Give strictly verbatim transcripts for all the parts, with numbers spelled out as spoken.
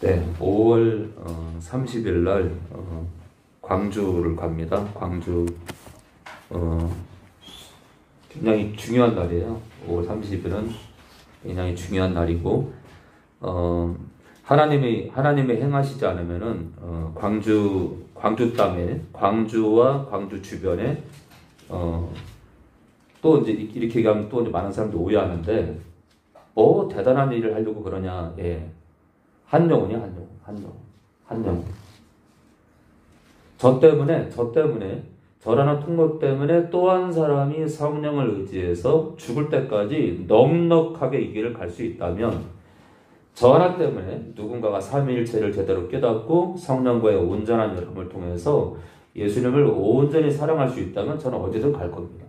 네, 오월 어, 삼십일 날 어, 광주를 갑니다. 광주 어, 굉장히 중요한 날이에요. 오월 삼십일은 굉장히 중요한 날이고 어, 하나님이 하나님이 행하시지 않으면은 어, 광주 광주 땅에 광주와 광주 주변에 어, 또 이제 이렇게 얘기하면 또 이제 많은 사람들이 오해하는데 뭐 대단한 일을 하려고 그러냐? 예. 한 영혼이야, 한 영혼, 한 영혼, 한 영혼. 저 때문에, 저 때문에, 저라는 통로 때문에 또 한 사람이 성령을 의지해서 죽을 때까지 넉넉하게 이 길을 갈 수 있다면, 저 하나 때문에 누군가가 삼위일체를 제대로 깨닫고 성령과의 온전한 연합을 통해서 예수님을 온전히 사랑할 수 있다면 저는 어디든 갈 겁니다.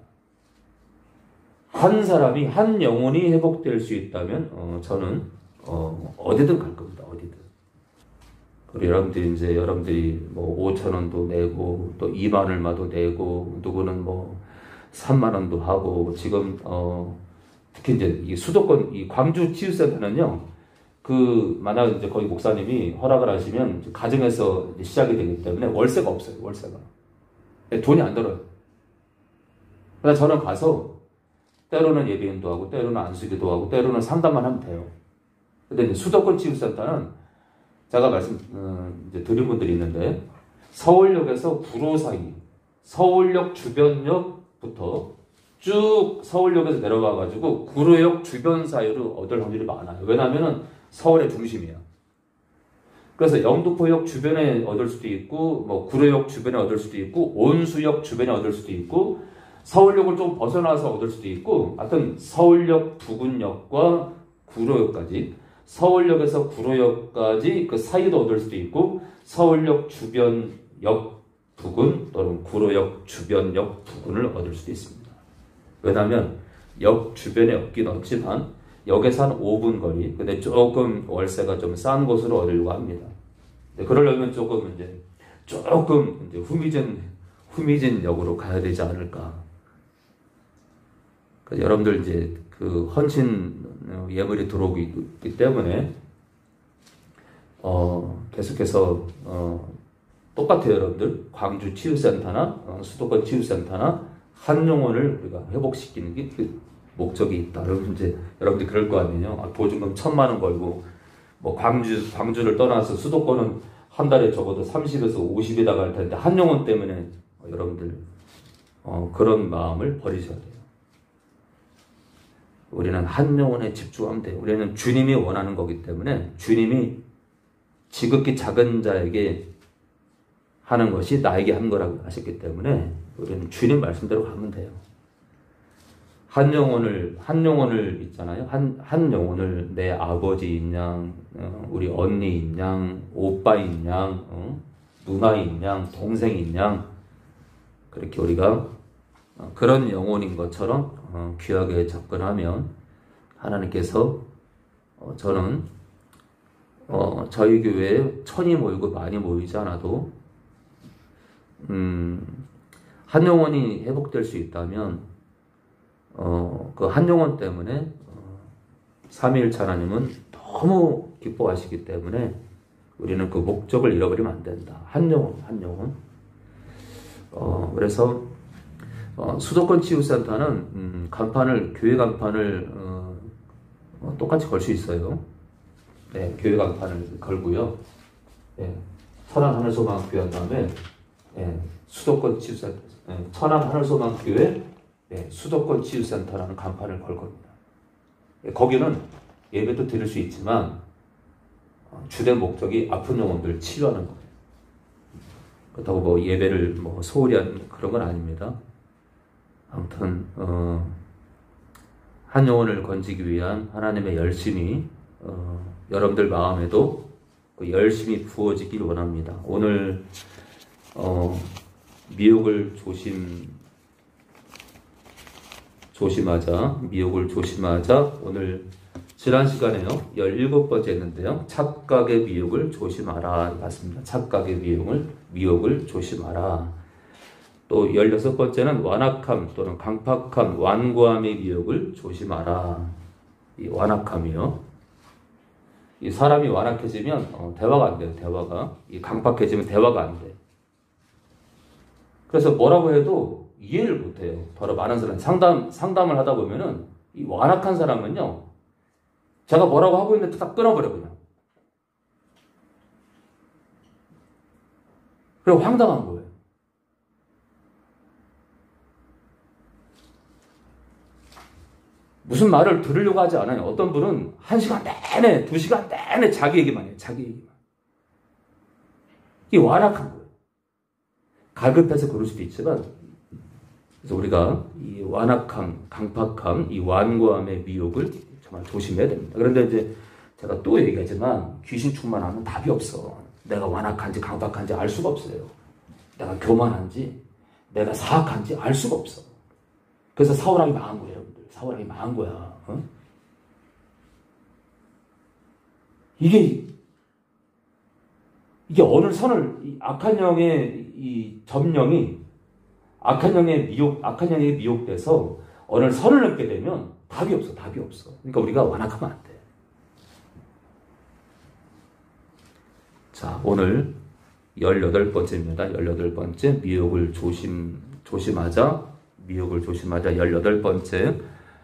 한 사람이, 한 영혼이 회복될 수 있다면, 어, 저는 어, 어디든 갈 겁니다. 어디든. 그리고 여러분들이 이제 여러분들이 뭐 오천 원도 내고 또 이만 얼마도 내고 누구는 뭐 삼만 원도 하고 지금 어 특히 이제 이 수도권 이 광주 치유센터는요. 그 만약 이제 거기 목사님이 허락을 하시면 가정에서 시작이 되기 때문에 월세가 없어요. 월세가. 돈이 안 들어요. 그래서 저는 가서 때로는 예배인도 하고 때로는 안수기도 하고 때로는 상담만 하면 돼요. 근데 이제 수도권 치유센터는 제가 말씀 어, 이제 드린 분들이 있는데 서울역에서 구로 사이, 서울역 주변역부터 쭉 서울역에서 내려가 가지고 구로역 주변 사이를 얻을 확률이 많아요. 왜냐하면은 서울의 중심이야. 그래서 영등포역 주변에 얻을 수도 있고, 뭐 구로역 주변에 얻을 수도 있고, 온수역 주변에 얻을 수도 있고, 서울역을 좀 벗어나서 얻을 수도 있고, 하여튼 서울역 부근역과 구로역까지. 서울역에서 구로역까지 그 사이도 얻을 수도 있고 서울역 주변역 부근 또는 구로역 주변역 부근을 얻을 수도 있습니다. 왜냐하면 역 주변에 없긴 없지만 역에서 한 오 분 거리 근데 조금 월세가 좀 싼 곳으로 얻으려고 합니다. 그러려면 조금 이제 조금 이제 후미진 후미진 역으로 가야 되지 않을까. 그래서 여러분들 이제 그 헌신 예물이 들어오기 때문에 어, 계속해서 어, 똑같아요, 여러분들. 광주 치유센터나 어, 수도권 치유센터나 한 영혼을 우리가 회복시키는 게 그 목적이 있다. 여러분 이제 여러분들 그럴 거 아니에요. 아, 보증금 천만 원 걸고 뭐 광주 광주를 떠나서 수도권은 한 달에 적어도 삼십에서 오십이 나갈 텐데 한 영혼 때문에 어, 여러분들 어, 그런 마음을 버리셔야 돼요. 우리는 한 영혼에 집중하면 돼요. 우리는 주님이 원하는 거기 때문에 주님이 지극히 작은 자에게 하는 것이 나에게 한 거라고 하셨기 때문에 우리는 주님 말씀대로 가면 돼요. 한 영혼을, 한 영혼을 있잖아요. 한, 한 영혼을 내 아버지인 양, 어, 우리 언니인 양, 오빠인 양, 어, 누나인 양, 동생인 양, 그렇게 우리가 어, 그런 영혼인 것처럼 어, 귀하게 접근하면 하나님께서 어, 저는 어, 저희 교회에 천이 모이고 많이 모이지 않아도 음, 한 영혼이 회복될 수 있다면 어, 그 한 영혼 때문에 어, 삼위일체 하나님은 너무 기뻐하시기 때문에 우리는 그 목적을 잃어버리면 안 된다. 한 영혼, 한 영혼. 어, 그래서 어, 수도권 치유센터는 음, 간판을 교회 간판을 어, 어, 똑같이 걸 수 있어요. 네, 교회 간판을 걸고요. 네, 천안 하늘소망교회 한 다음에 네, 수도권 치유센터, 네, 천안 하늘소망교회 네, 수도권 치유센터라는 간판을 걸 겁니다. 네, 거기는 예배도 드릴 수 있지만 어, 주된 목적이 아픈 영혼들을 치료하는 거예요. 그렇다고 뭐 예배를 뭐 소홀히 하는 그런 건 아닙니다. 아무튼 어, 한 영혼을 건지기 위한 하나님의 열심이 어, 여러분들 마음에도 그 열심이 부어지길 원합니다. 오늘 어, 미혹을 조심 조심하자 미혹을 조심하자 오늘 지난 시간에요 열일곱 번째 했는데요 착각의 미혹을 조심하라 맞습니다. 착각의 미혹을 미혹을 조심하라. 또 열여섯 번째는 완악함 또는 강팍함, 완고함의 미혹을 조심하라. 이 완악함이요. 이 사람이 완악해지면 어, 대화가 안 돼요. 대화가. 이 강팍해지면 대화가 안 돼. 그래서 뭐라고 해도 이해를 못 해요. 더러 많은 사람 상담 상담을 하다 보면은 이 완악한 사람은요. 제가 뭐라고 하고 있는데 딱 끊어버려 그냥. 그리고 황당한 거예요. 무슨 말을 들으려고 하지 않아요. 어떤 분은 한 시간 내내, 두 시간 내내 자기 얘기만 해요. 자기 얘기만. 이게 완악한 거예요. 갈급해서 그럴 수도 있지만, 그래서 우리가 이 완악함, 강팍함, 이 완고함의 미혹을 정말 조심해야 됩니다. 그런데 이제 제가 또 얘기하지만 귀신 충만하면 답이 없어. 내가 완악한지 강팍한지 알 수가 없어요. 내가 교만한지, 내가 사악한지 알 수가 없어. 그래서 사울왕이 망한 거예요. 사울왕이 망한 거야. 어? 이게 이게 어느 선을 이 악한 영의 이 점령이 악한 영의 미혹 악한 영에 미혹돼서 어느 선을 넘게 되면 답이 없어. 답이 없어. 그러니까 우리가 완악하면 안 돼. 자, 오늘 열여덟 번째입니다. 열여덟 번째 미혹을 조심 조심하자. 미혹을 조심하자. 열여덟 번째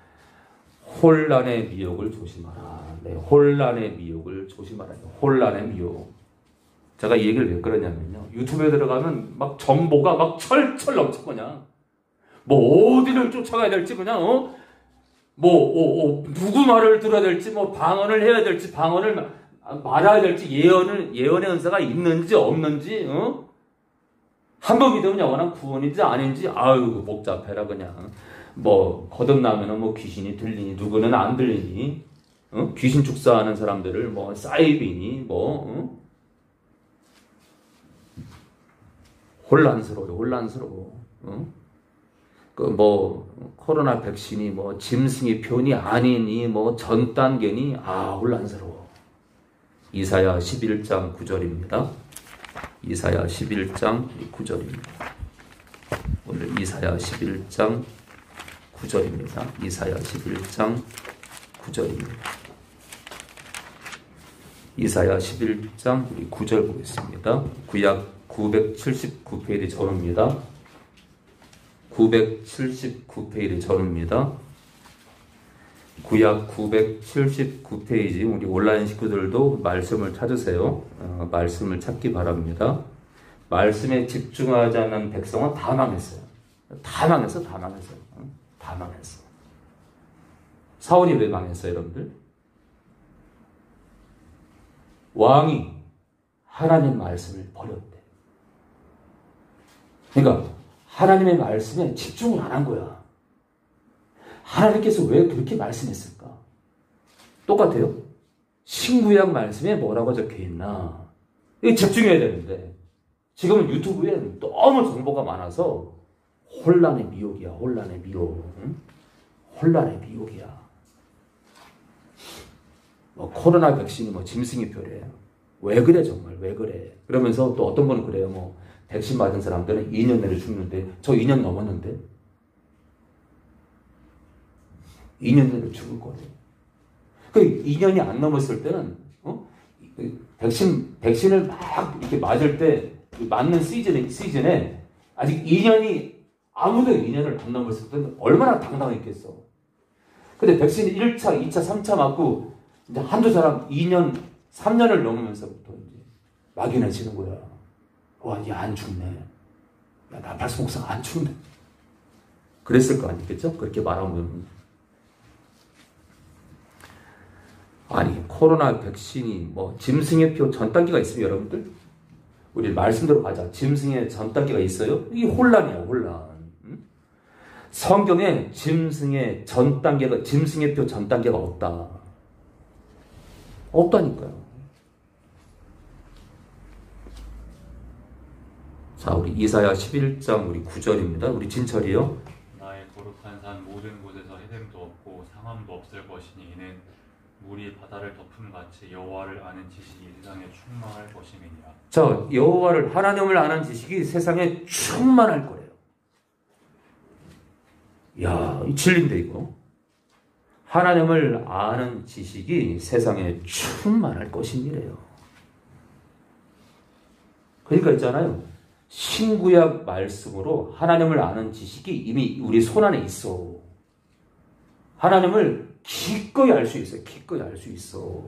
혼란의 미혹을 조심하라. 네, 혼란의 미혹을 조심하라. 혼란의 미혹. 제가 이 얘기를 왜 그러냐면요. 유튜브에 들어가면 막 정보가 막 철철 넘쳐 그냥. 뭐 어디를 쫓아가야 될지 그냥 어? 뭐 어, 어, 누구 말을 들어야 될지 뭐 방언을 해야 될지 방언을 말아야 될지 예언을 예언의 은사가 있는지 없는지 어? 한 번 믿으면 영원한 구원인지 아닌지 아유 복잡해라 그냥. 뭐 거듭나면은 뭐 귀신이 들리니 누구는 안 들리니 어? 귀신 축사하는 사람들을 뭐 사이비니 뭐 어? 혼란스러워요. 혼란스러워. 어? 그 뭐 코로나 백신이 뭐 짐승의 표현이 아니니 뭐 전 단계니 아 혼란스러워. 이사야 십일 장 구 절입니다. 이사야 십일 장 구 절입니다. 오늘 이사야 십일 장 구 절입니다. 이사야 십일 장 구 절입니다. 이사야 십일 장 우리 구 절 보겠습니다. 구약 구백칠십구 페이지 전후입니다. 구백칠십구 페이지 전후입니다. 구약 구백칠십구 페이지 우리 온라인 식구들도 말씀을 찾으세요. 어, 말씀을 찾기 바랍니다. 말씀에 집중하지 않는 백성은 다 망했어요. 다 망했어, 다 망했어. 어? 다 망했어. 사울이 왜 망했어요, 여러분들? 왕이 하나님 말씀을 버렸대. 그러니까 하나님의 말씀에 집중을 안 한 거야. 하나님께서 왜 그렇게 말씀했을까? 똑같아요. 신구약 말씀에 뭐라고 적혀있나? 이게 집중해야 되는데 지금은 유튜브에 너무 정보가 많아서 혼란의 미혹이야. 혼란의 미혹. 응? 혼란의 미혹이야. 뭐 코로나 백신이 뭐 짐승이 표래. 왜 그래 정말 왜 그래? 그러면서 또 어떤 분은 그래요. 뭐 백신 맞은 사람들은 이 년 내로 죽는데 저 이 년 넘었는데 이 년 내로 죽을 거래. 그 이 년이 안 넘었을 때는 어? 백신 백신을 막 이렇게 맞을 때 맞는 시즌에 시즌에 아직 이 년이 아무도 이 년을 안 넘었을 때는 얼마나 당당했겠어. 근데 백신 일 차, 이 차, 삼 차 맞고 이제 한두 사람 이 년, 삼 년을 넘으면서부터 이제 막연해지는 거야. 와, 얘 안 죽네. 야, 나팔수 목사 안 죽네. 그랬을 거 아니겠죠? 그렇게 말하면. 아니, 코로나 백신이 뭐 짐승의 표 전 단계가 있어요, 여러분들? 우리 말씀대로 가자. 짐승의 전 단계가 있어요? 이게 혼란이야, 혼란. 응? 성경에 짐승의 전 단계가, 짐승의 표 전 단계가 없다. 없다니까요. 자, 우리 이사야 십일 장 우리 구 절입니다. 우리 진철이요. 나의 거룩한 산 모든 곳에서 해됨도 없고 상함도 없을 것이니 이는 물이 바다를 덮음 같이 여호와를 아는 지식이 세상에 충만할 것임이니라. 자, 여호와를 하나님을 아는 지식이 세상에 충만할 거래요. 야, 이 진리인데 이거. 하나님을 아는 지식이 세상에 충만할 것이니래요. 그러니까 있잖아요. 신구약 말씀으로 하나님을 아는 지식이 이미 우리 손안에 있어. 하나님을 기꺼이 알 수 있어요. 기꺼이 알 수 있어.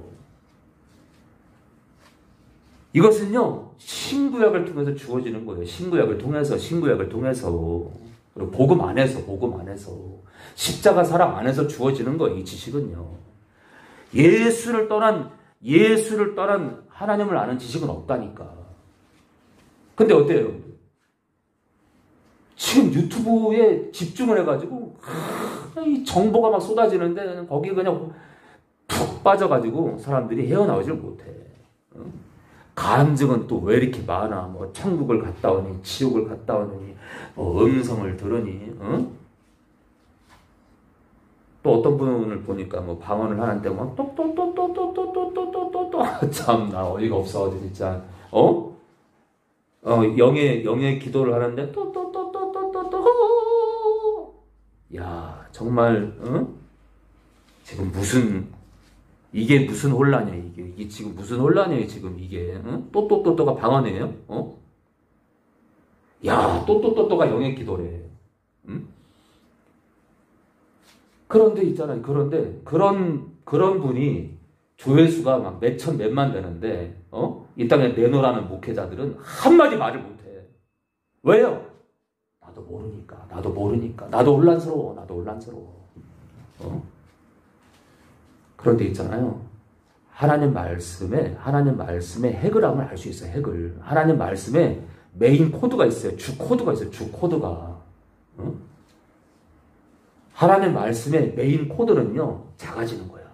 이것은요, 신구약을 통해서 주어지는 거예요. 신구약을 통해서, 신구약을 통해서. 그리고 복음 안에서, 복음 안에서. 십자가 사랑 안에서 주어지는 거예요, 이 지식은요. 예수를 떠난, 예수를 떠난 하나님을 아는 지식은 없다니까. 근데 어때요? 지금 유튜브에 집중을 해가지고, 이 정보가 막 쏟아지는데, 거기 그냥 푹 빠져가지고 사람들이 헤어나오질 못해. 간증은 또 왜 이렇게 많아? 뭐 천국을 갔다 오니, 지옥을 갔다 오니, 뭐 음성을 들으니, 응? 또 어떤 분을 보니까 뭐 방언을 하는데 막 또 또 또 또 또 또 또 또 또 또 또 참나 어이가 없어가지고 진짜 어? 어 영의 영의 기도를 하는데 또 또 또 또 또 또 또 야 정말 응? 지금 무슨 이게 무슨 혼란이야 이게 이게 지금 무슨 혼란이에요 지금 이게 응? 또 또 또 또가 방언이에요? 어? 야 또 또 또 또가 영의 기도래. 응? 그런데 있잖아요. 그런데 그런 그런 분이 조회수가 막 몇천 몇만 되는데 어? 이 땅에 내놓으라는 목회자들은 한마디 말을 못해. 왜요? 나도 모르니까. 나도 모르니까. 나도 혼란스러워. 나도 혼란스러워. 어? 그런데 있잖아요. 하나님 말씀에 하나님 말씀의 해결함을 알 수 있어요. 해결. 하나님 말씀에 메인 코드가 있어요. 주 코드가 있어요. 주 코드가. 어? 하나님 말씀의 메인 코드는요, 작아지는 거야.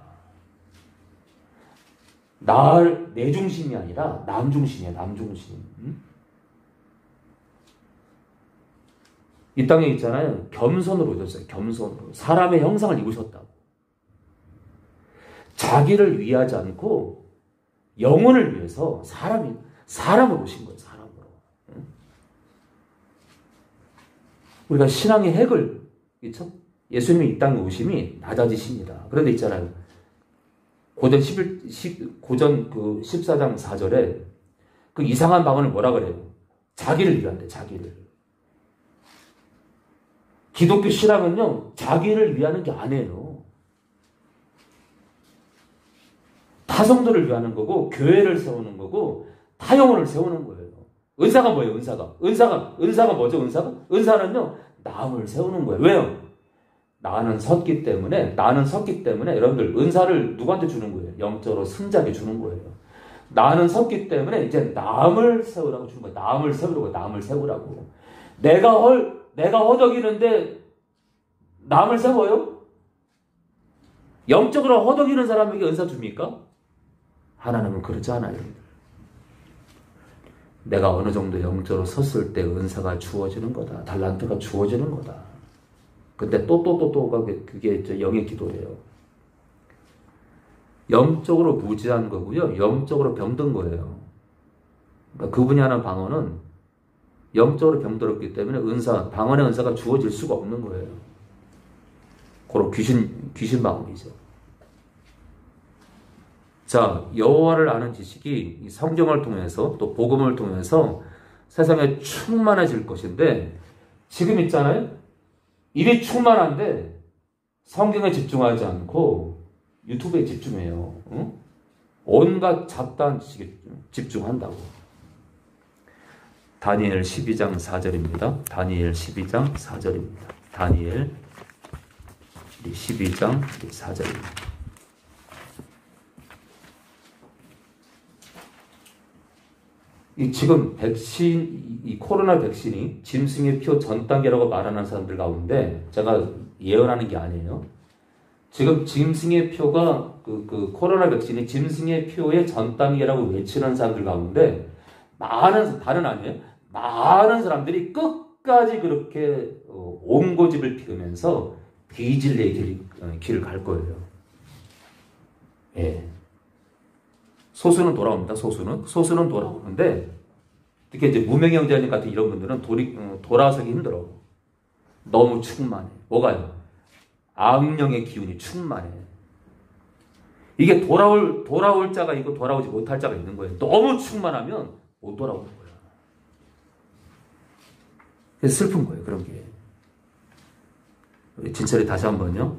나, 내 중심이 아니라 남 중심이야, 남 중심. 응? 이 땅에 있잖아요. 겸손으로 오셨어요, 겸손으로. 사람의 형상을 입으셨다고. 자기를 위하지 않고 영혼을 위해서 사람이, 사람으로 오신 거예요, 사람으로. 응? 우리가 신앙의 핵을, 그렇죠? 예수님이 이 땅에 오심이 낮아지십니다. 그런데 있잖아요. 고전 십일, 십, 고전 그 십사 장 사 절에 그 이상한 방언을 뭐라 그래요? 자기를 위한대, 자기를. 기독교 신앙은요, 자기를 위하는 게 아니에요. 타성도를 위하는 거고, 교회를 세우는 거고, 타영혼을 세우는 거예요. 은사가 뭐예요, 은사가? 은사가, 은사가 뭐죠, 은사가? 은사는요, 남을 세우는 거예요. 왜요? 나는 섰기 때문에, 나는 섰기 때문에, 여러분들, 은사를 누구한테 주는 거예요? 영적으로 승자에게 주는 거예요. 나는 섰기 때문에, 이제 남을 세우라고 주는 거예요. 남을 세우라고, 남을 세우라고. 내가 헐, 내가 허덕이는데, 남을 세워요? 영적으로 허덕이는 사람에게 은사 줍니까? 하나님은 그렇지 않아요, 여러분들. 내가 어느 정도 영적으로 섰을 때 은사가 주어지는 거다. 달란트가 주어지는 거다. 근데 또, 또, 또, 또가 그게 영의 기도예요. 영적으로 무지한 거고요. 영적으로 병든 거예요. 그러니까 그분이 하는 방언은 영적으로 병들었기 때문에 은사, 방언의 은사가 주어질 수가 없는 거예요. 그런 귀신, 귀신 방언이죠. 자, 여호와를 아는 지식이 성경을 통해서 또 복음을 통해서 세상에 충만해질 것인데 지금 있잖아요. 일이 충만한데 성경에 집중하지 않고 유튜브에 집중해요. 응? 온갖 잡다한 지식에 집중한다고. 다니엘 십이 장 사 절입니다. 다니엘 십이 장 사 절입니다. 다니엘 십이 장 사 절입니다. 이 지금 백신, 이 코로나 백신이 짐승의 표 전 단계라고 말하는 사람들 가운데 제가 예언하는 게 아니에요. 지금 짐승의 표가 그, 그 코로나 백신이 짐승의 표의 전 단계라고 외치는 사람들 가운데 많은, 다른 아니에요. 많은 사람들이 끝까지 그렇게 옹고집을 피우면서 비진리의 길, 길을 갈 거예요. 예. 소수는 돌아옵니다. 소수는 소수는 돌아오는데 특히 이제 무명경제님 같은 이런 분들은 돌이, 어, 돌아서기 힘들어. 너무 충만해. 뭐가요? 악령의 기운이 충만해. 이게 돌아올, 돌아올 자가 있고 돌아오지 못할 자가 있는 거예요. 너무 충만하면 못 돌아오는 거야. 그래서 슬픈 거예요, 그런 게. 우리 진철이 다시 한 번요.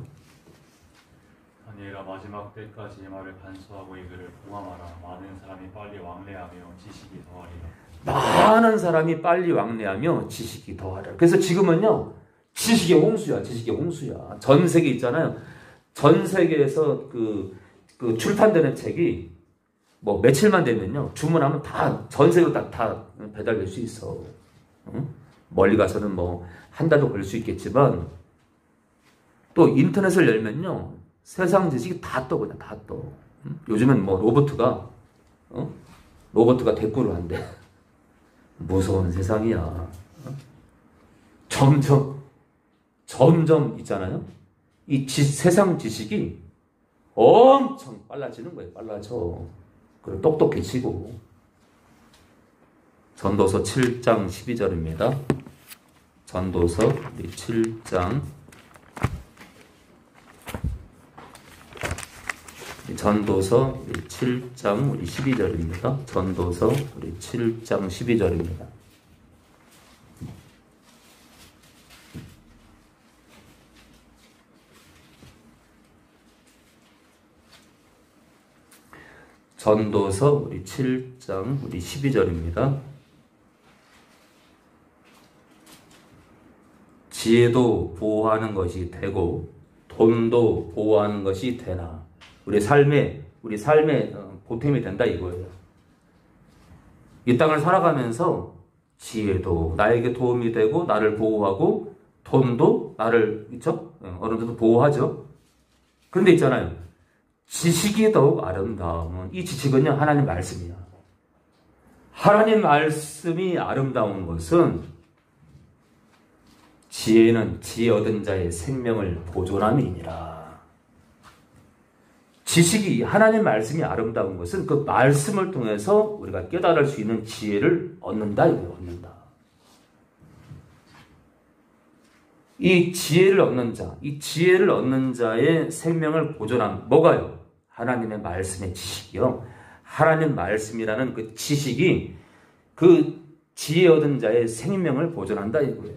다니엘아 마지막 때까지 이 말을 간수하고 이들을 봉함하라. 많은 사람이 빨리 왕래하며 지식이 더하리라. 많은 사람이 빨리 왕래하며 지식이 더하리라. 그래서 지금은요, 지식의 홍수야, 지식의 홍수야. 전 세계 있잖아요. 전 세계에서 그, 그 출판되는 책이 뭐 며칠만 되면요, 주문하면 다 전 세계로 다, 다 배달될 수 있어. 응? 멀리 가서는 뭐 한 달도 걸릴 수 있겠지만, 또 인터넷을 열면요, 세상 지식이 다 떠, 그냥 다 떠. 응? 요즘은 뭐 로봇가, 어? 로봇가 대꾸를 한대. 무서운 세상이야. 어? 점점, 점점 있잖아요. 이 지, 세상 지식이 엄청 빨라지는 거예요. 빨라져. 그리고 똑똑해지고. 전도서 칠 장 십이 절입니다. 전도서 칠 장 전도서 칠 장 십이 절입니다. 전도서 칠 장 십이 절입니다. 전도서 우리 칠 장 우리 십이 절입니다. 지혜도 보호하는 것이 되고 돈도 보호하는 것이 되나. 우리 삶에 우리 삶의 보탬이 된다 이거예요. 이 땅을 살아가면서 지혜도 나에게 도움이 되고 나를 보호하고 돈도 나를 그렇죠? 어느 정도 보호하죠. 그런데 있잖아요. 지식이 더욱 아름다움은 이 지식은요 하나님 말씀이야. 하나님 말씀이 아름다운 것은 지혜는 지혜 얻은 자의 생명을 보존함이니라. 지식이 하나님 말씀이 아름다운 것은 그 말씀을 통해서 우리가 깨달을 수 있는 지혜를 얻는다 이거예요. 얻는다. 이 지혜를 얻는 자, 이 지혜를 얻는 자의 생명을 보존함. 뭐가요? 하나님의 말씀의 지식이요. 하나님 말씀이라는 그 지식이 그 지혜 얻은 자의 생명을 보존한다 이거예요.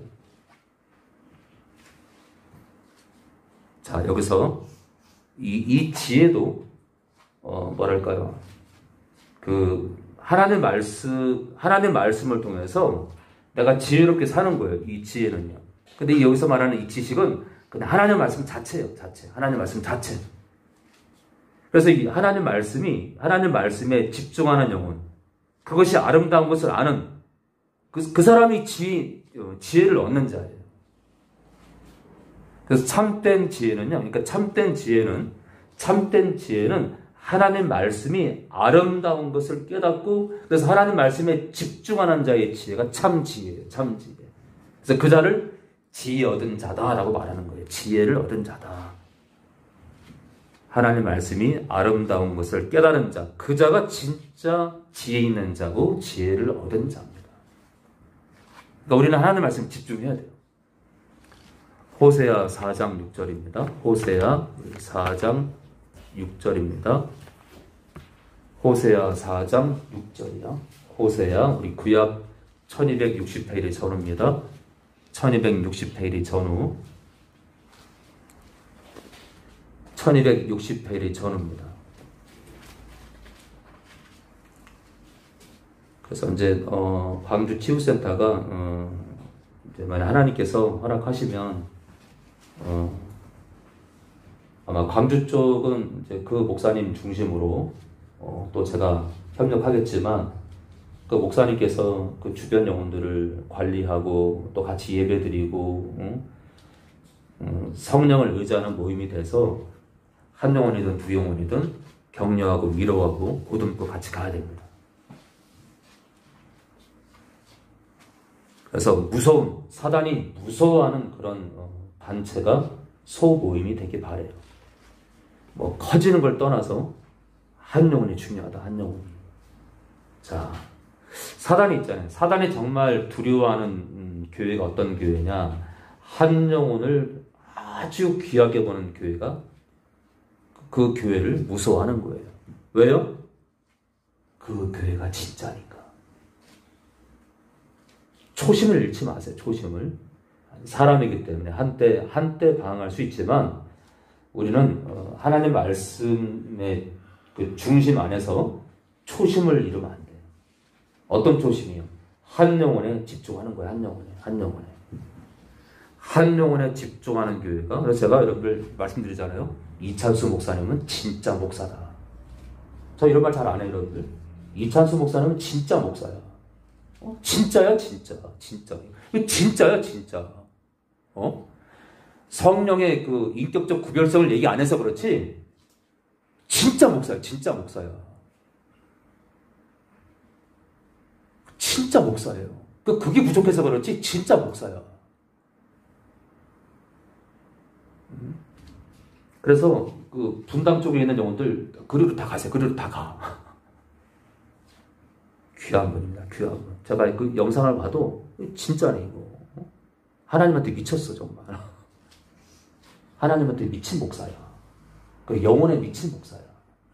자, 여기서 이, 이 지혜도 어, 뭐랄까요? 그 하나님 말씀, 하나님 말씀을 통해서 내가 지혜롭게 사는 거예요. 이 지혜는요. 근데 여기서 말하는 이 지식은 그냥 하나님 말씀 자체예요. 자체. 하나님 말씀 자체. 그래서 이 하나님 말씀이 하나님 말씀에 집중하는 영혼, 그것이 아름다운 것을 아는 그, 그 사람이 지, 지혜를 얻는 자예요. 그래서 참된 지혜는요, 그러니까 참된 지혜는 참된 지혜는 하나님 말씀이 아름다운 것을 깨닫고 그래서 하나님 말씀에 집중하는 자의 지혜가 참 지혜예요. 참 지혜. 그래서 그 자를 지혜 얻은 자다라고 말하는 거예요. 지혜를 얻은 자다. 하나님 말씀이 아름다운 것을 깨달은 자, 그 자가 진짜 지혜 있는 자고 지혜를 얻은 자입니다. 그러니까 우리는 하나님 말씀 집중해야 돼요. 호세아 사 장 육 절입니다. 호세아 사 장 육 절입니다. 호세아 사 장 육 절이요. 호세아 우리 구약 천이백육십 페이지 전후입니다. 천이백육십 페이지 전후. 천이백육십 페이지 전후입니다. 그래서 이제 어, 광주 치유센터가 어, 이제 만약 하나님께서 허락하시면 어, 아마 광주 쪽은 이제 그 목사님 중심으로 어, 또 제가 협력하겠지만 그 목사님께서 그 주변 영혼들을 관리하고 또 같이 예배드리고 응? 음, 성령을 의지하는 모임이 돼서 한 영혼이든 두 영혼이든 격려하고 위로하고 보듬고 같이 가야 됩니다. 그래서 무서운 사단이 무서워하는 그런 어, 단체가 소모임이 되길 바래요. 뭐 커지는 걸 떠나서 한 영혼이 중요하다. 한 영혼이. 자, 사단이 있잖아요. 사단이 정말 두려워하는 음, 교회가 어떤 교회냐? 한 영혼을 아주 귀하게 보는 교회가 그 교회를 무서워하는 거예요. 왜요? 그 교회가 진짜니까. 초심을 잃지 마세요. 초심을. 사람이기 때문에 한때 한때 방황할 수 있지만 우리는 하나님 말씀의 그 중심 안에서 초심을 잃으면 안 돼요. 어떤 초심이요? 한 영혼에 집중하는 거예요. 한 영혼에. 한 영혼에. 한 영혼에 집중하는 교회가. 그래서 제가 여러분들 말씀드리잖아요. 이찬수 목사님은 진짜 목사다. 저 이런 말 잘 안 해요, 여러분들. 이찬수 목사님은 진짜 목사야. 어? 진짜야, 진짜. 진짜. 진짜야, 진짜. 어? 성령의 그 인격적 구별성을 얘기 안 해서 그렇지, 진짜 목사야, 진짜 목사야. 진짜 목사예요. 그, 그게 부족해서 그렇지, 진짜 목사야. 그래서 그 분당 쪽에 있는 영혼들 그리로 다 가세요. 그리로 다 가. 귀한 분입니다. 귀한 분. 제가 그 영상을 봐도 진짜네 이거. 하나님한테 미쳤어 정말. 하나님한테 미친 목사야. 그 영혼에 미친 목사야.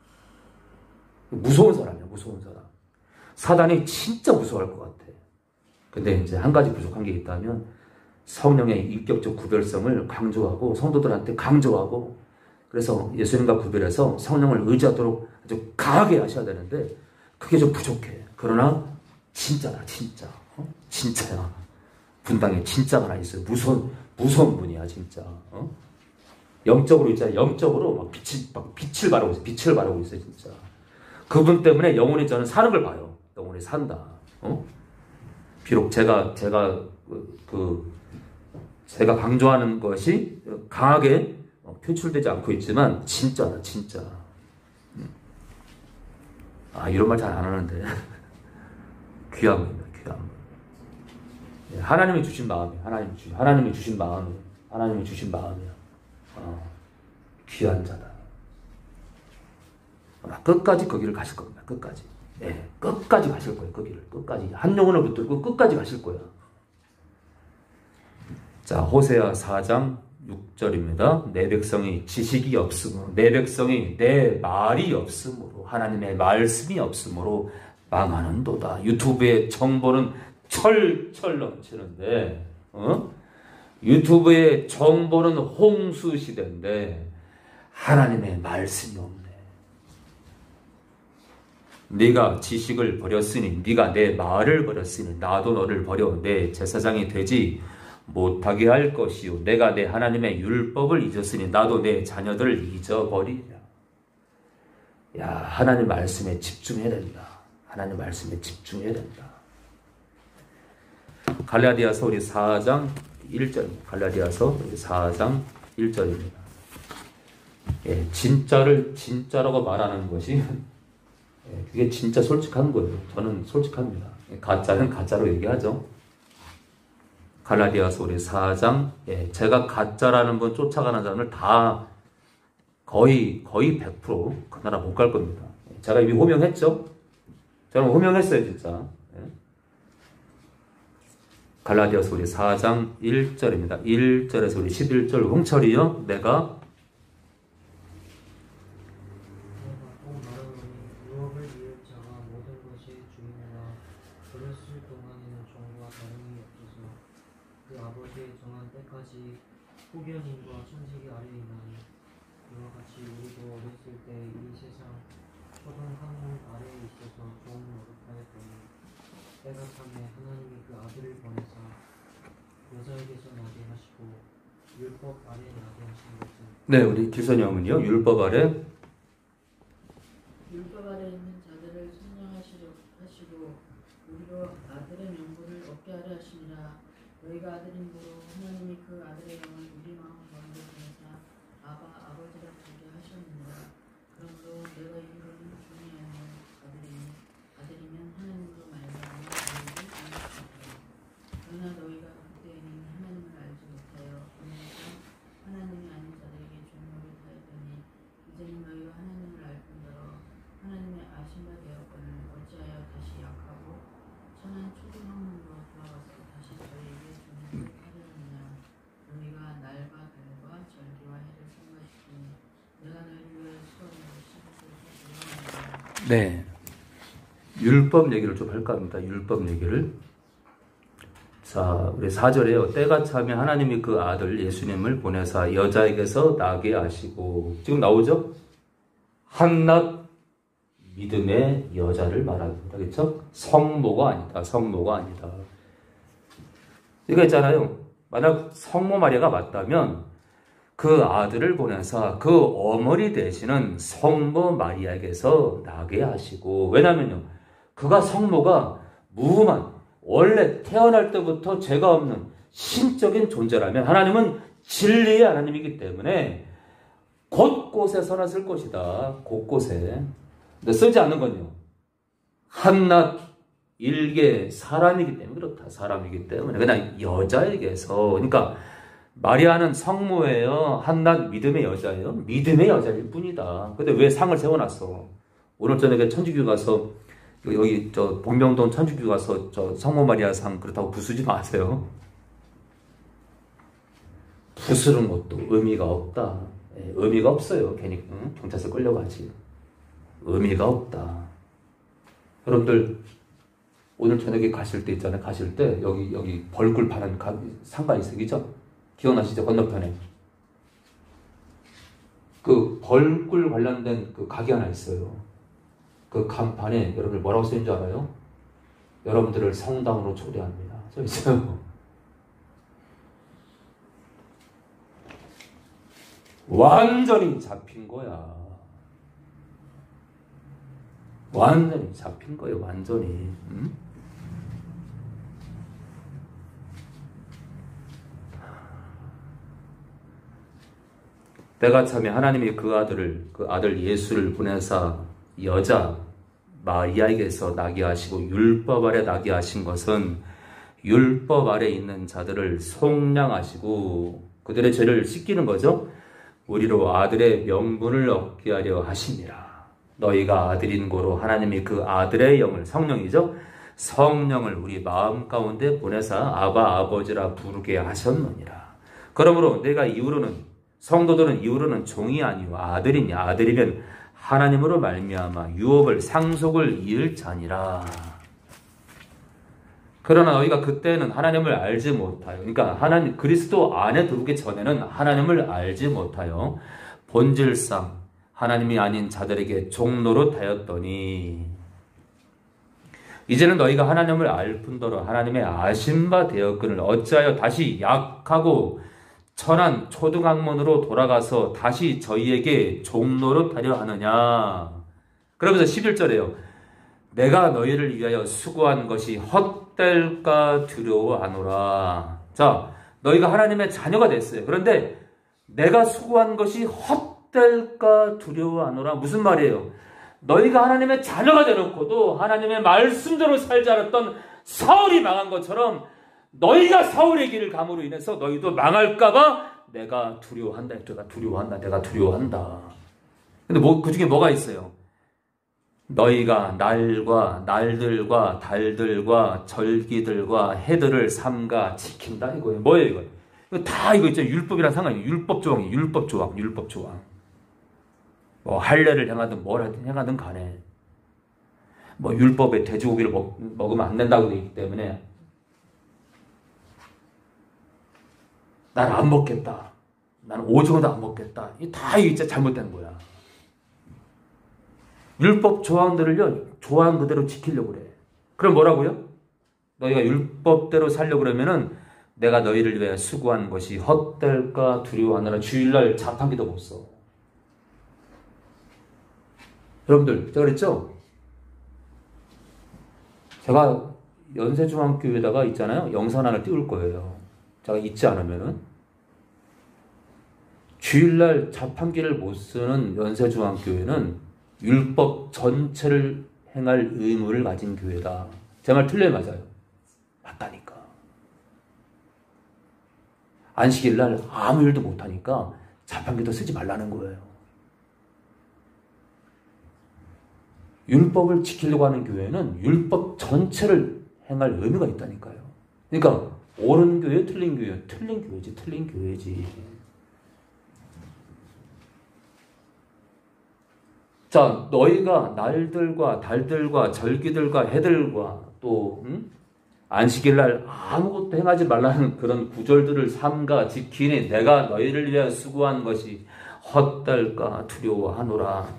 무서운 사람이야. 무서운 사람. 사단이 진짜 무서워할 것 같아. 근데 이제 한 가지 부족한 게 있다면 성령의 인격적 구별성을 강조하고 성도들한테 강조하고, 그래서 예수님과 구별해서 성령을 의지하도록 아주 강하게 하셔야 되는데 그게 좀 부족해. 그러나 진짜다, 진짜. 어? 진짜야. 분당에 진짜가 하나 있어요. 무서운, 무서운 분이야, 진짜. 어? 영적으로 있잖아요. 영적으로 막 빛을, 막 빛을 바라고 있어요. 빛을 바라고 있어요, 진짜. 그분 때문에 영혼이 저는 사는 걸 봐요. 영혼이 산다. 어? 비록 제가, 제가, 그, 그, 제가 강조하는 것이 강하게 표출되지 않고 있지만, 진짜다, 진짜. 아, 이런 말 잘 안 하는데. 귀한 분입니다, 귀한 분. 하나님이 주신 마음이에요. 하나님이 주신, 하나님이 주신 마음이에요. 하나님이 주신 마음이에요. 어, 귀한 자다. 끝까지 거기를 가실 겁니다. 끝까지. 예, 끝까지 가실 거예요. 거기를. 끝까지. 한 영혼을 붙들고 끝까지 가실 거예요. 자, 호세아 사 장 육 절입니다. 내 백성이 지식이 없으므로, 내 백성이 내 말이 없으므로, 하나님의 말씀이 없으므로 망하는도다. 유튜브에 정보는 철철 넘치는데, 어? 유튜브에 정보는 홍수 시대인데 하나님의 말씀이 없네. 네가 지식을 버렸으니, 네가 내 말을 버렸으니 나도 너를 버려 내 제사장이 되지 못하게 할 것이요, 내가 내 하나님의 율법을 잊었으니 나도 내 자녀들을 잊어버리리라. 야, 하나님 말씀에 집중해야 된다. 하나님 말씀에 집중해야 된다. 갈라디아서 우리 사 장 일 절입니다. 갈라디아서 사 장 일 절입니다. 예, 진짜를 진짜라고 말하는 것이, 예, 그게 진짜 솔직한 거예요. 저는 솔직합니다. 가짜는 가짜로 얘기하죠. 갈라디아서 우리 사 장, 예, 제가 가짜라는 분 쫓아가는 사람을 다 거의 거의 백 퍼센트 그 나라 못 갈 겁니다. 제가 이미 호명했죠. 저는 호명했어요, 진짜. 예. 갈라디아서 우리 사 장 일 절입니다. 일 절에서 우리 십일 절 홍철이요. 내가 후견인과 천직이 아래에 있나니 이와 같이 우리도 어렸을 때 이 세상 초동 한문 아래에 있어서 좋은 노릇하였더니 때가 참에 하나님이 그 아들을 보내사 여자에게서 나게 하시고 율법 아래 나게 하신 것은, 네, 우리 길선이 형은요, 율법 아래 율법 아래 있는 자들을 선량하시려 하시고 우리로 아들의 명분을 얻게 하려 하시니라. 너희가 아들인므로 하나님이 그 아들의 영을 우리 마음 가운데 보내사 아바 아버지라 부르게 하셨느니라. 그러므로 내가 이르는 중에 있는 아들이니 아들이면 하나님으로 말미암아 너희를 알겠다. 그러나 너희가 그때에는 하나님을 알지 못하여 그러니까 하나님이 아닌 자들에게 종노릇 하였더니 이제는 너희가 하나님을 알 뿐더러 하나님의 아신 바 되었거늘 어찌하여 다시 약하고 천한 초등학문으로 돌아가서 다시 저희에게 종노릇 하려느냐. 너희가 날과 달과 절 네. 율법 얘기를 좀 할까 합니다. 율법 얘기를. 자, 우리 사 절에요. 때가 차면 하나님이 그 아들 예수님을 보내사 여자에게서 나게 하시고, 지금 나오죠? 한낱 믿음의 여자를 말합니다. 그렇죠? 성모가 아니다. 성모가 아니다. 이거 있잖아요. 만약 성모 마리아가 맞다면 그 아들을 보내사 그 어머니 되시는 성모 마리아에게서 나게 하시고, 왜냐면요, 그가 성모가 무흠한, 원래 태어날 때부터 죄가 없는 신적인 존재라면 하나님은 진리의 하나님이기 때문에 곳곳에 선하실 것이다. 곳곳에. 근데 쓰지 않는 건요, 한낱 일개 사람이기 때문에 그렇다. 사람이기 때문에 그냥 여자에게서. 그러니까 마리아는 성모예요. 한낱 믿음의 여자예요. 믿음의 여자일 뿐이다. 근데 왜 상을 세워놨어? 오늘 저녁에 천주교 가서 여기 저 복명동 천주교 가서 저 성모 마리아 상 그렇다고 부수지 마세요. 부수는 것도 의미가 없다. 예, 의미가 없어요. 괜히 응? 경찰서 끌려가지. 의미가 없다. 여러분들 오늘 저녁에 가실 때 있잖아요. 가실 때 여기 여기 벌꿀 파는 상가 있으시죠? 기억나시죠? 건너편에 그 벌꿀 관련된 그 가게 하나 있어요. 그 간판에 여러분들 뭐라고 쓰인 줄 알아요? 여러분들을 성당으로 초대합니다. 저 있어요. 완전히 잡힌 거야. 완전히 잡힌 거예요. 완전히. 응? 때가 차면 하나님이 그 아들을, 그 아들 예수를 보내사 여자 마리아에게서 나게 하시고 율법 아래 나게 하신 것은 율법 아래 있는 자들을 속량하시고 그들의 죄를 씻기는 거죠. 우리로 아들의 명분을 얻게 하려 하심이라. 너희가 아들인 고로 하나님이 그 아들의 영을, 성령이죠, 성령을 우리 마음 가운데 보내사 아바 아버지라 부르게 하셨느니라. 그러므로 내가 이후로는, 성도들은 이후로는 종이 아니오 아들이니, 아들이면 하나님으로 말미암아 유업을 상속을 이을 자니라. 그러나 너희가 그때는 하나님을 알지 못하여, 그러니까 하나님 그리스도 안에 들어오기 전에는 하나님을 알지 못하여 본질상 하나님이 아닌 자들에게 종노릇 하였더니 이제는 너희가 하나님을 알 뿐더러 하나님의 아신 바 되었거늘 어찌하여 다시 약하고 천한 초등학문으로 돌아가서 다시 저희에게 종노릇 하려 하느냐. 그러면서 십일 절에요. 내가 너희를 위하여 수고한 것이 헛될까 두려워하노라. 자, 너희가 하나님의 자녀가 됐어요. 그런데 내가 수고한 것이 헛될까 두려워하노라. 무슨 말이에요? 너희가 하나님의 자녀가 되놓고도 하나님의 말씀대로 살지 않았던 사울이 망한 것처럼 너희가 사울의 길을 감으로 인해서 너희도 망할까봐 내가 두려워한다. 내가 두려워한다. 내가 두려워한다. 근데 뭐, 그 중에 뭐가 있어요? 너희가 날과 날들과 달들과 절기들과 해들을 삼가 지킨다 이거예요. 뭐예요 이거? 이거 다 이거 있죠. 율법이랑 상관이 율법 조항이 율법 조항, 율법 조항. 뭐 할례를 행하든 뭘 하든 행하든 간에 뭐 율법에 돼지고기를 먹, 먹으면 안 된다고 되어 있기 때문에 난 안 먹겠다. 나는 오징어도 안 먹겠다. 이 다 이게 진짜 잘못된 거야. 율법 조항들을요, 조항 그대로 지키려고 그래. 그럼 뭐라고요? 너희가 율법대로 살려고 그러면은 내가 너희를 위해 수고한 것이 헛될까 두려워하느라 주일날 자판기도 못 써. 여러분들, 제가 그랬죠? 제가 연세중앙교회에다가 있잖아요. 영상 하나를 띄울 거예요. 제가 잊지 않으면은. 주일날 자판기를 못 쓰는 연세중앙교회는 율법 전체를 행할 의무를 가진 교회다. 제 말 틀려요, 맞아요? 맞다니까. 안식일날 아무 일도 못하니까 자판기도 쓰지 말라는 거예요. 율법을 지키려고 하는 교회는 율법 전체를 행할 의무가 있다니까요. 그러니까 옳은 교회, 틀린 교회, 틀린 교회지, 틀린 교회지. 자, 너희가 날들과 달들과 절기들과 해들과 또 음? 안식일날 아무것도 행하지 말라는 그런 구절들을 삼가 지키니 내가 너희를 위하여 수고한 것이 헛될까 두려워하노라.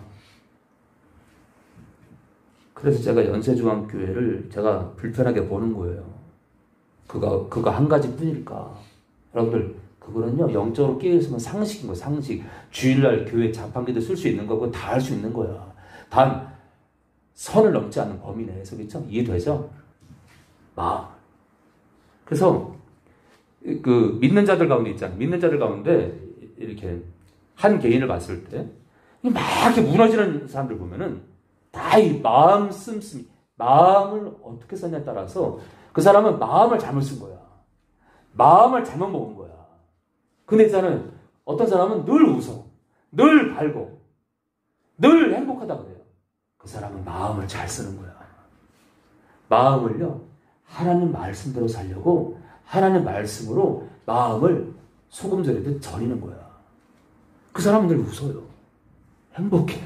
그래서 제가 연세중앙교회를 제가 불편하게 보는 거예요. 그가 그가 한 가지 뿐일까? 여러분들 그거는요 영적으로 깨어 있으면 상식인 거예요. 상식. 주일날 교회 자판기도 쓸 수 있는 거고 다 할 수 있는 거야. 단 선을 넘지 않는 범위 내에서. 그렇죠? 이해되죠? 마음. 그래서 그 믿는 자들 가운데 있잖아요. 믿는 자들 가운데 이렇게 한 개인을 봤을 때 막 이렇게 무너지는 사람들 보면은 다 이 마음 씀씀이 마음을 어떻게 썼냐에 따라서 그 사람은 마음을 잘못 쓴 거야. 마음을 잘못 먹은 거야. 근데 있잖아요. 어떤 사람은 늘 웃어. 늘 밝고. 늘 행복하다 그래요. 그 사람은 마음을 잘 쓰는 거야. 마음을요. 하나님 말씀대로 살려고 하나님 말씀으로 마음을 소금 절이듯 절이는 거야. 그 사람은 늘 웃어요. 행복해.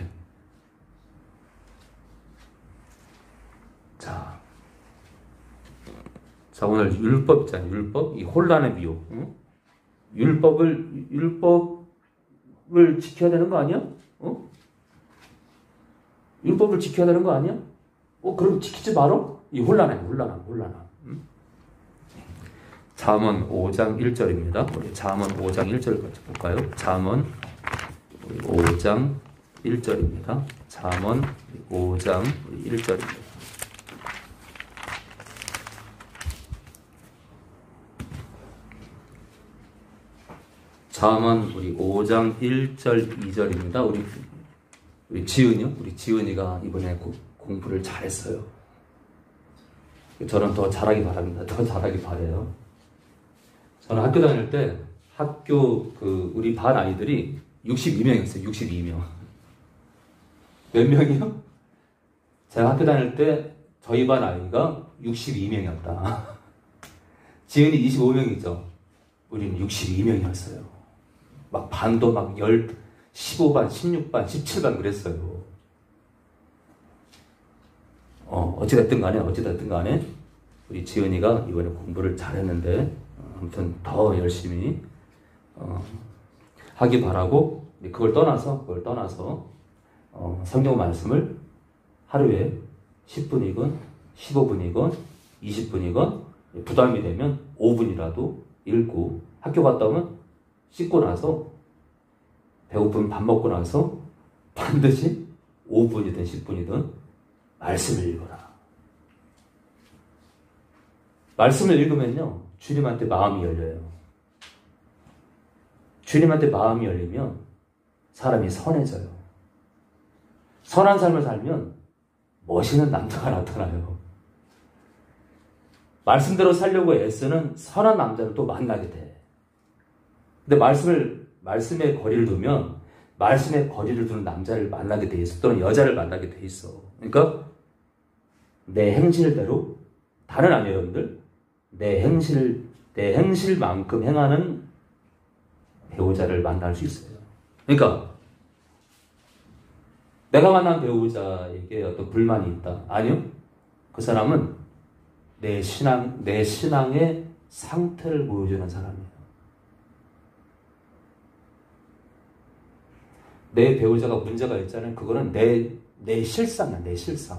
자, 자 오늘 율법 있잖아요. 율법. 이 혼란의 미혹. 응? 율법을 율법을 지켜야 되는 거 아니야? 어? 율법을 지켜야 되는 거 아니야? 어, 그럼 지키지 말어? 이 혼란해, 혼란함, 혼란함. 응? 잠언 오 장 일 절입니다. 우리 잠언 오 장 일 절 같이 볼까요? 잠언 오 장 일 절입니다. 잠언 오 장 일 절입니다. 잠언 우리 오 장 일 절 이 절입니다. 우리 우리 지은이요? 우리 지은이가 이번에 고, 공부를 잘했어요. 저는 더 잘하기 바랍니다. 더 잘하기 바래요. 저는 학교 다닐 때 학교 그 우리 반 아이들이 육십이 명이었어요. 육십이 명. 몇 명이요? 제가 학교 다닐 때 저희 반 아이가 육십이 명이었다. 지은이 이십오 명이죠. 우리는 육십이 명이었어요. 막 반도 막 열, 십오 반, 십육 반, 십칠 반 그랬어요. 어, 어찌됐든 간에, 어찌됐든 간에, 우리 지은이가 이번에 공부를 잘했는데, 어, 아무튼 더 열심히, 어, 하기 바라고, 그걸 떠나서, 그걸 떠나서, 어, 성경 말씀을 하루에 십 분이건, 십오 분이건, 이십 분이건, 부담이 되면 오 분이라도 읽고, 학교 갔다 오면 씻고 나서, 배고픈 밥 먹고 나서 반드시 오 분이든 십 분이든 말씀을 읽어라. 말씀을 읽으면요, 주님한테 마음이 열려요. 주님한테 마음이 열리면 사람이 선해져요. 선한 삶을 살면 멋있는 남자가 나타나요. 말씀대로 살려고 애쓰는 선한 남자를 또 만나게 돼. 근데 말씀을 말씀에 거리를 두면 말씀에 거리를 두는 남자를 만나게 돼 있어. 또는 여자를 만나게 돼 있어. 그러니까 내 행실대로, 다른 아니에요, 여러분들. 내 행실, 내 행실만큼 행하는 배우자를 만날 수 있어요. 그러니까 내가 만난 배우자에게 어떤 불만이 있다. 아니요. 그 사람은 내 신앙, 내 신앙의 상태를 보여주는 사람이에요. 내 배우자가 문제가 있잖아요. 그거는 내, 내 실상이야, 내 실상.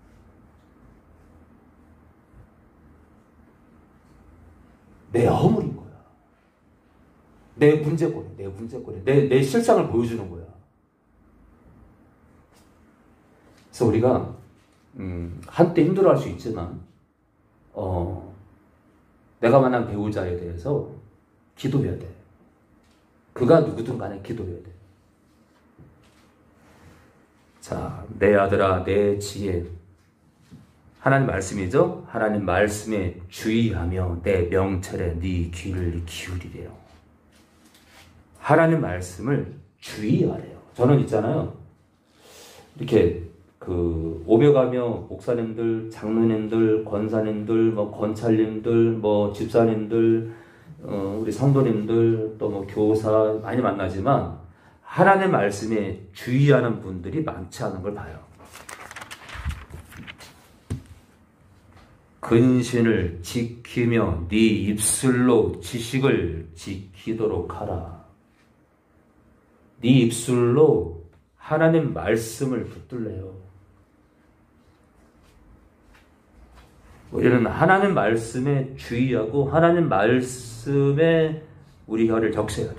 내 허물인 거야. 내 문제거리, 내 문제거리. 내, 내 실상을 보여주는 거야. 그래서 우리가, 음, 한때 힘들어 할 수 있지만, 어, 내가 만난 배우자에 대해서 기도해야 돼. 그가 누구든 간에 기도해야 돼. 자, 내 아들아, 내 지혜. 하나님 말씀이죠? 하나님 말씀에 주의하며 내 명철에 네 귀를 기울이래요. 하나님 말씀을 주의하래요. 저는 있잖아요. 이렇게 그 오며가며 목사님들, 장로님들, 권사님들, 뭐 권찰님들, 뭐 집사님들, 어, 우리 성도님들, 또 뭐 교사 많이 만나지만 하나님의 말씀에 주의하는 분들이 많지 않은 걸 봐요. 근신을 지키며 네 입술로 지식을 지키도록 하라. 네 입술로 하나님 말씀을 붙들래요. 우리는 하나님 말씀에 주의하고 하나님 말씀에 우리 혀를 적셔야 돼.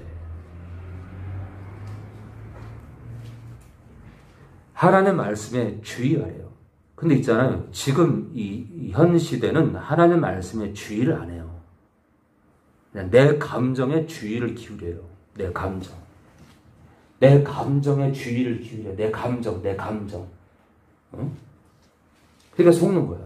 하나님 말씀에 주의하래요. 근데 있잖아요. 지금 이 현 시대는 하나님 말씀에 주의를 안 해요. 그냥 내 감정에 주의를 기울여요. 내 감정. 내 감정에 주의를 기울여. 내 감정, 내 감정. 어? 그러니까 속는 거야.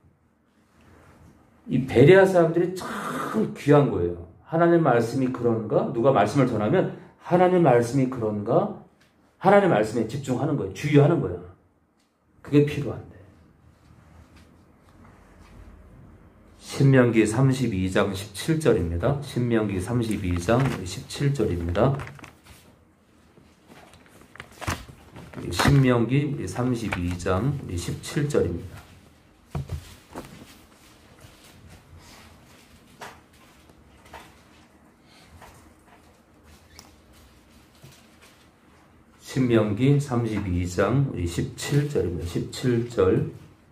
이 베레아 사람들이 참 귀한 거예요. 하나님 말씀이 그런가? 누가 말씀을 전하면 하나님 말씀이 그런가? 하나님 말씀에 집중하는 거예요. 주의하는 거야. 그게 필요한데. 신명기 삼십이 장 십칠 절입니다. 신명기 삼십이 장 십칠 절입니다. 신명기 삼십이 장 십칠 절입니다. 신명기 삼십이 장 십칠 절입니다. 십칠 절.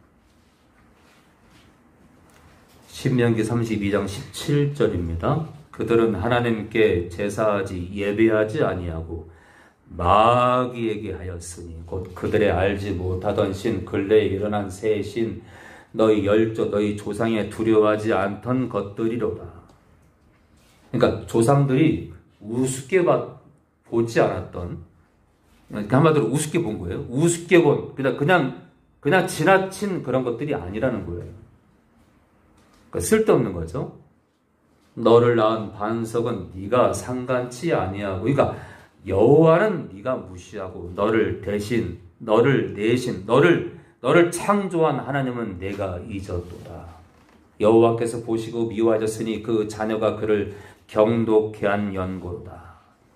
신명기 삼십이 장 십칠 절입니다. 그들은 하나님께 제사하지 예배하지 아니하고 마귀에게 하였으니 곧 그들의 알지 못하던 신 근래에 일어난 새 신 너희 열조 너희 조상에 두려워하지 않던 것들이로다. 그러니까 조상들이 우습게 봐, 보지 않았던, 한마디로 우습게 본 거예요. 우습게 본, 그냥 그냥 그냥 지나친 그런 것들이 아니라는 거예요. 그러니까 쓸데없는 거죠. 너를 낳은 반석은 네가 상관치 아니하고, 그러니까 여호와는 네가 무시하고 너를 대신 너를 내신 너를 너를 창조한 하나님은 내가 잊었도다. 여호와께서 보시고 미워하셨으니 그 자녀가 그를 경독케 한 연고로다.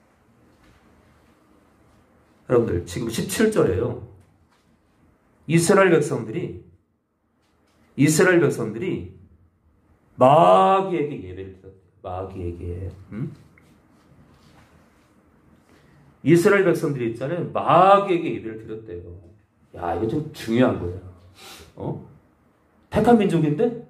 여러분들 지금 십칠 절에요. 이스라엘 백성들이 이스라엘 백성들이 마귀에게 예배를 드렸대요. 마귀에게. 음? 이스라엘 백성들이 있잖아요. 마귀에게 예배를 드렸대요. 야, 이거 좀 중요한 거예요. 어? 택한 민족인데?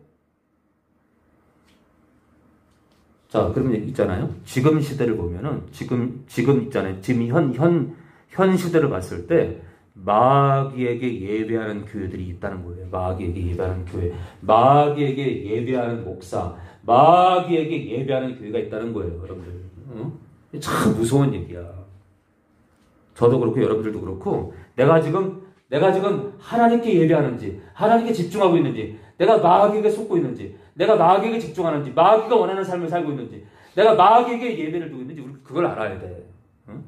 자, 그러면 있잖아요. 지금 시대를 보면은, 지금, 지금 있잖아요. 지금 현, 현, 현 시대를 봤을 때, 마귀에게 예배하는 교회들이 있다는 거예요. 마귀에게 예배하는 교회. 마귀에게 예배하는 목사. 마귀에게 예배하는 교회가 있다는 거예요, 여러분들. 어? 참 무서운 얘기야. 저도 그렇고 여러분들도 그렇고 내가 지금 내가 지금 하나님께 예배하는지 하나님께 집중하고 있는지 내가 마귀에게 속고 있는지 내가 마귀에게 집중하는지 마귀가 원하는 삶을 살고 있는지 내가 마귀에게 예배를 두고 있는지 우리 그걸 알아야 돼. 응?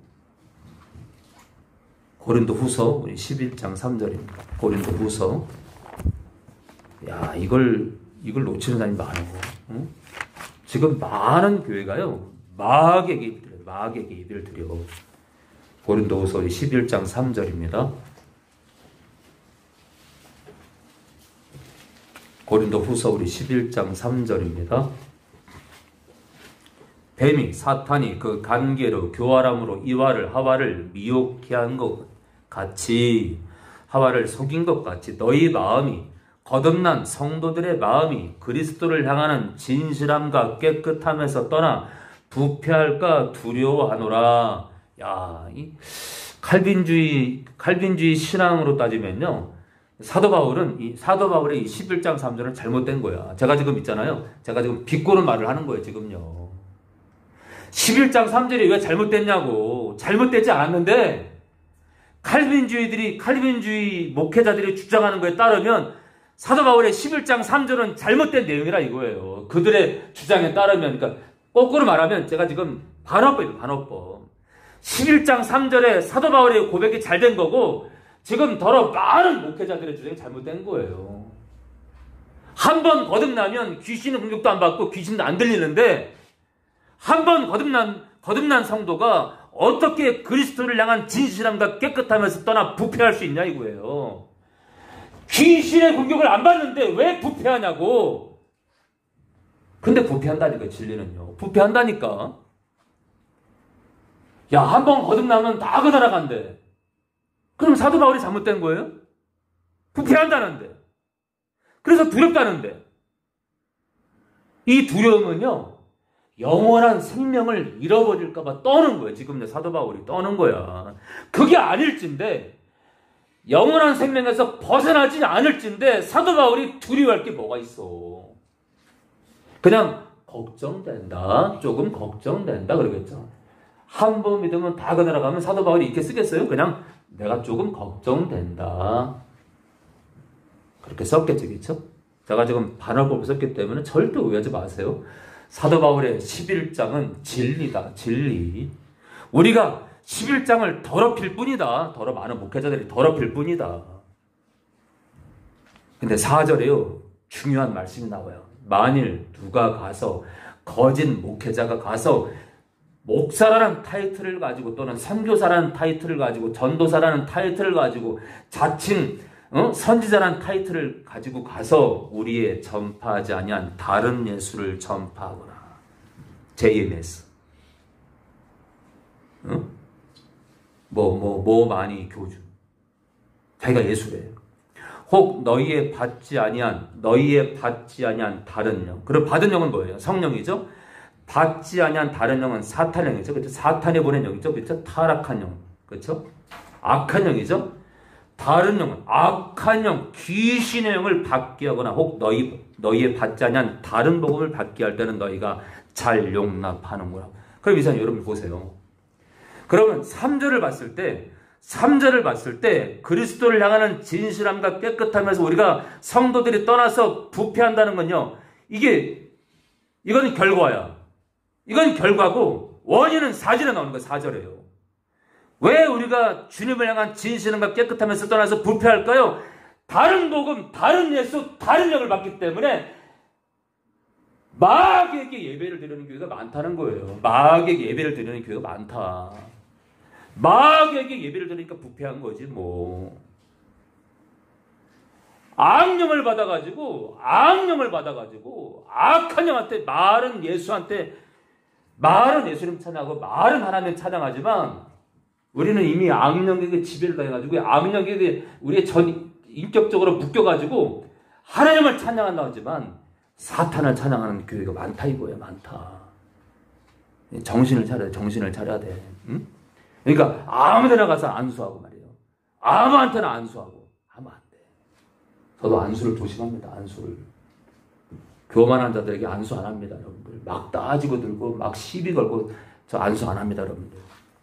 고린도후서 우리 십일 장 삼 절입니다. 고린도후서. 야, 이걸 이걸 놓치는 사람이 많아. 응? 지금 많은 교회가요 마귀에게 예배를 드려요. 마귀에게 예배를 드려. 고린도후서 십일 장 삼 절입니다. 고린도후서 우리 십일 장 삼 절입니다. 뱀이 사탄이 그 간계로 교활함으로 이와를 하와를 미혹케 한 것 같이 하와를 속인 것 같이 너희 마음이 거듭난 성도들의 마음이 그리스도를 향하는 진실함과 깨끗함에서 떠나 부패할까 두려워하노라. 야, 이 칼빈주의 칼빈주의 신앙으로 따지면요, 사도 바울은 이 사도 바울의 이 십일 장 삼 절은 잘못된 거야. 제가 지금 있잖아요. 제가 지금 비꼬는 말을 하는 거예요, 지금요. 십일 장 삼 절이 왜 잘못됐냐고. 잘못되지 않았는데 칼빈주의들이 칼빈주의 목회자들이 주장하는 거에 따르면 사도 바울의 십일 장 삼 절은 잘못된 내용이라 이거예요. 그들의 주장에 따르면, 그러니까 거꾸로 말하면 제가 지금 반어법이에요, 반어법. 십일 장 삼 절에 사도 바울의 고백이 잘된 거고 지금 더러 많은 목회자들의 주장이 잘못된 거예요. 한 번 거듭나면 귀신은 공격도 안 받고 귀신도 안 들리는데 한 번 거듭난 거듭난 성도가 어떻게 그리스도를 향한 진실함과 깨끗함에서 떠나 부패할 수 있냐 이거예요. 귀신의 공격을 안 받는데 왜 부패하냐고. 근데 부패한다니까, 진리는요. 부패한다니까. 야, 한 번 거듭나면 다 그날아간대. 그럼 사도 바울이 잘못된 거예요? 부패한다는데. 그래서 두렵다는데. 이 두려움은요, 영원한 생명을 잃어버릴까봐 떠는 거예요. 지금 사도 바울이 떠는 거야. 그게 아닐진데, 영원한 생명에서 벗어나지 않을진데, 사도 바울이 두려워할 게 뭐가 있어. 그냥 걱정된다. 조금 걱정된다. 그러겠죠. 한 번 믿으면 다 그날아가면 사도 바울이 이렇게 쓰겠어요? 그냥 내가 조금 걱정된다. 그렇게 썼겠죠. 그렇죠? 제가 지금 반어법을 썼기 때문에 절대 오해하지 마세요. 사도 바울의 십일 장은 진리다. 진리. 우리가 십일 장을 더럽힐 뿐이다. 더러 많은 목회자들이 더럽힐 뿐이다. 근데 사 절에요. 중요한 말씀이 나와요. 만일 누가 가서 거짓 목회자가 가서 목사라는 타이틀을 가지고 또는 선교사라는 타이틀을 가지고 전도사라는 타이틀을 가지고 자칭 어? 선지자라는 타이틀을 가지고 가서 우리의 전파하지 아니한 다른 예수를 전파하거나 제이엠에스 어? 뭐, 뭐, 뭐 많이 교주 자기가 예수래요. 혹 너희의 받지 아니한 너희의 받지 아니한 다른 영. 그럼 받은 영은 뭐예요? 성령이죠. 받지 아니한 다른 영은 사탄 영이죠. 그렇죠? 사탄이 보낸 영이죠. 그렇죠? 타락한 영. 그렇죠? 악한 영이죠. 다른 영은 악한 영, 귀신의 영을 받게 하거나 혹 너희 너희의 받지 아니한 다른 복음을 받게 할 때는 너희가 잘 용납하는 거라고. 그럼 이상 여러분 보세요. 그러면 삼 절을 봤을 때 삼 절을 봤을 때 그리스도를 향하는 진실함과 깨끗함에서 우리가 성도들이 떠나서 부패한다는 건요. 이게 이건 결과야. 이건 결과고 원인은 사 절에 나오는 거예요. 사 절에요. 왜 우리가 주님을 향한 진실함과 깨끗함에서 떠나서 부패할까요? 다른 복음, 다른 예수, 다른 영을 받기 때문에 마귀에게 예배를 드리는 교회가 많다는 거예요. 마귀에게 예배를 드리는 교회가 많다. 마귀에게 예배를 드리니까 부패한 거지 뭐. 악령을 받아가지고 악령을 받아가지고 악한 영한테 말은 예수한테 말은 예수님 찬양하고 말은 하나님 찬양하지만 우리는 이미 악령에게 지배를 당해가지고 악령에게 우리의 전 인격적으로 묶여가지고 하나님을 찬양한다고 하지만 사탄을 찬양하는 교회가 많다 이거예요. 많다. 정신을 차려야 돼. 정신을 차려야 돼. 응? 그러니까 아무데나 가서 안수하고 말이에요. 아무한테나 안수하고 하면 안 돼. 저도 안수를 조심합니다. 안수를. 교만한 자들에게 안수 안 합니다. 여러분들. 막 따지고 들고 막 시비 걸고 저 안수 안 합니다. 여러분들.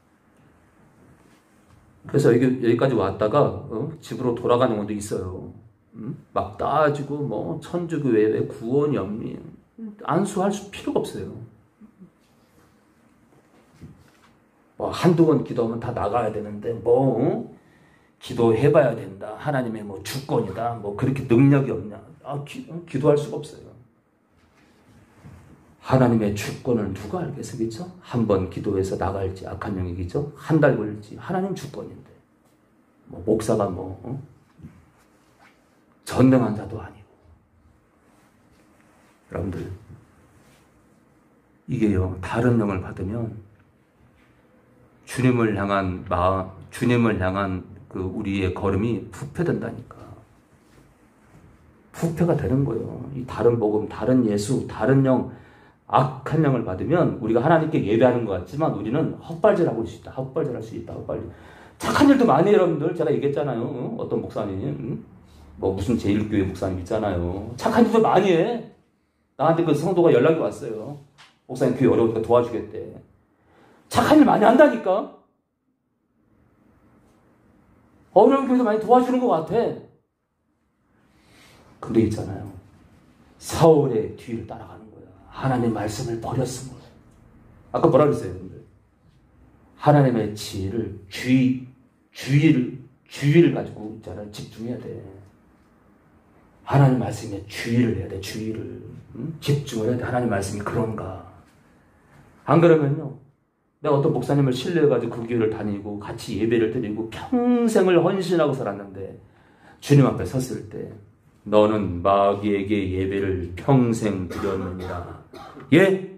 그래서 여기, 여기까지 왔다가 어? 집으로 돌아가는 분도 있어요. 음? 막 따지고 뭐 천주교회 구원 연민 안수할 필요가 없어요. 뭐 한두 번 기도하면 다 나가야 되는데 뭐 어? 기도해봐야 된다. 하나님의 뭐 주권이다. 뭐 그렇게 능력이 없냐. 아, 기, 어? 기도할 수가 없어요. 하나님의 주권을 누가 알겠어, 그렇죠? 한 번 기도해서 나갈지 악한 영이겠죠? 한 달 걸릴지 하나님 주권인데 뭐 목사가 뭐 어? 전능한 자도 아니고. 여러분들 이게요 다른 영을 받으면 주님을 향한 마음, 주님을 향한 그 우리의 걸음이 부패된다니까. 부패가 되는 거예요. 이 다른 복음, 다른 예수, 다른 영, 악한 영을 받으면 우리가 하나님께 예배하는 것 같지만 우리는 헛발질하고 있을 수 있다. 헛발질할 수 있다. 헛발질. 착한 일도 많이 해요, 여러분들. 제가 얘기했잖아요. 어? 어떤 목사님, 뭐 무슨 제일교회 목사님 있잖아요. 착한 일도 많이 해. 나한테 그 성도가 연락이 왔어요. 목사님 교회 어려우니까 도와주겠대. 착한 일 많이 한다니까. 어려운 교회도 많이 도와주는 것 같아. 근데 있잖아요. 사울의 뒤를 따라가는 거야. 하나님의 말씀을 버렸으므로. 아까 뭐라 그랬어요, 여러분들? 하나님의 지혜를, 주의, 주의를, 주의를 가지고 있잖아요. 집중해야 돼. 하나님 말씀에 주의를 해야 돼, 주의를. 응? 집중을 해야 돼. 하나님 말씀이 그런가. 안 그러면요. 내가 어떤 목사님을 신뢰해가지고 그 교회를 다니고 같이 예배를 드리고 평생을 헌신하고 살았는데 주님 앞에 섰을 때 너는 마귀에게 예배를 평생 드렸느니라. 예?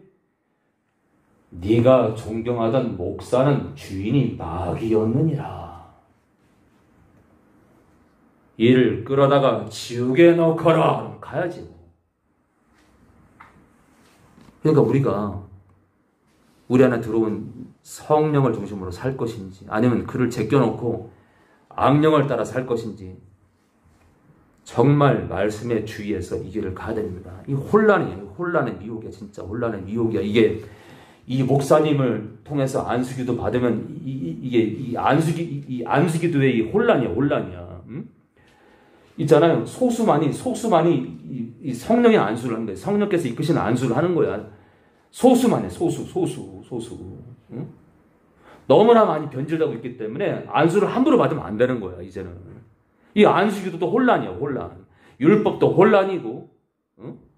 네가 존경하던 목사는 주인이 마귀였느니라. 이를 끌어다가 지옥에 넣거라. 그럼 가야지. 그러니까 우리가 우리 안에 들어온 성령을 중심으로 살 것인지 아니면 그를 제껴놓고 악령을 따라 살 것인지 정말 말씀의 주위에서 이 길을 가야 됩니다. 이 혼란이에요. 혼란의 미혹이야. 진짜 혼란의 미혹이야. 이게 이 목사님을 통해서 안수기도 받으면 이, 이, 이게 이 안수기 이, 이 안수기도의 이 혼란이야. 혼란이야. 음? 있잖아요. 소수만이 소수만이 이, 이 성령의 안수를 하는 거예요. 성령께서 이끄시는 안수를 하는 거야. 소수만 해. 소수 소수 소수. 응? 너무나 많이 변질되고 있기 때문에 안수를 함부로 받으면 안 되는 거야. 이제는 이 안수기도도 혼란이야. 혼란. 율법도 혼란이고, 응?